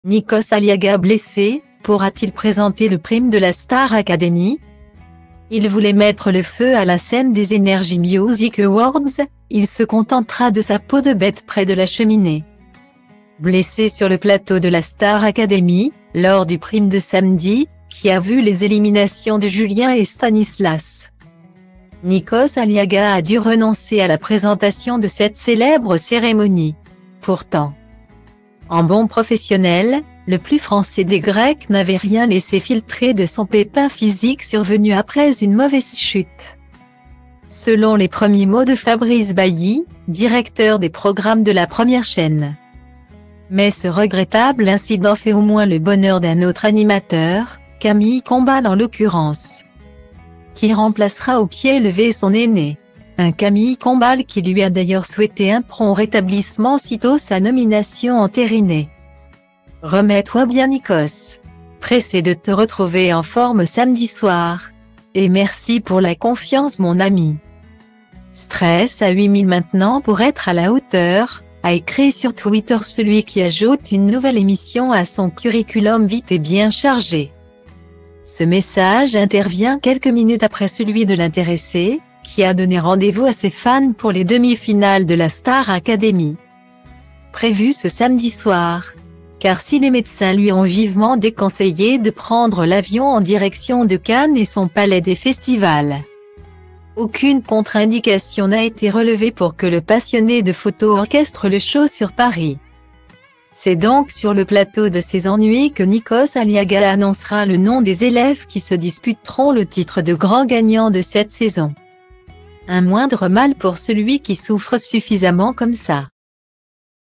Nikos Aliaga blessé, pourra-t-il présenter le prime de la Star Academy? Il voulait mettre le feu à la scène des Energy Music Awards, il se contentera de sa peau de bête près de la cheminée. Blessé sur le plateau de la Star Academy, lors du prime de samedi, qui a vu les éliminations de Julien et Stanislas. Nikos Aliaga a dû renoncer à la présentation de cette célèbre cérémonie. Pourtant, en bon professionnel, le plus français des Grecs n'avait rien laissé filtrer de son pépin physique survenu après une mauvaise chute. Selon les premiers mots de Fabrice Bailly, directeur des programmes de la première chaîne. Mais ce regrettable incident fait au moins le bonheur d'un autre animateur, Camille Combal en l'occurrence, qui remplacera au pied levé son aîné. Un Camille Combal qui lui a d'ailleurs souhaité un prompt rétablissement sitôt sa nomination entérinée. Remets-toi bien Nikos. Pressé de te retrouver en forme samedi soir. Et merci pour la confiance mon ami. Stress à 8000 maintenant pour être à la hauteur, a écrit sur Twitter celui qui ajoute une nouvelle émission à son curriculum vite et bien chargé. Ce message intervient quelques minutes après celui de l'intéressé, qui a donné rendez-vous à ses fans pour les demi-finales de la Star Academy. Prévues ce samedi soir. Car si les médecins lui ont vivement déconseillé de prendre l'avion en direction de Cannes et son palais des festivals, aucune contre-indication n'a été relevée pour que le passionné de photo orchestre le show sur Paris. C'est donc sur le plateau de ses ennuis que Nikos Aliaga annoncera le nom des élèves qui se disputeront le titre de grand gagnant de cette saison. Un moindre mal pour celui qui souffre suffisamment comme ça.